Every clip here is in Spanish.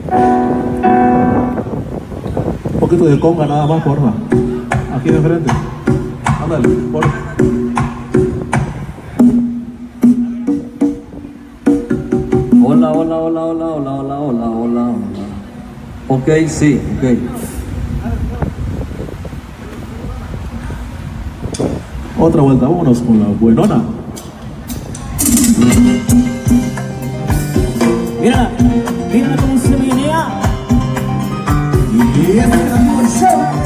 Un poquito de conga nada más, porfa. Aquí de frente. Ándale, porfa. Hola, hola, hola, hola, hola, hola, hola, hola, hola. Ok, sí, ok. Otra vuelta, vámonos con la buenona. Mírala, mírala cómo se menea. Y esta es la música.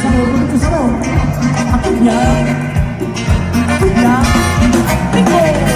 Yeah.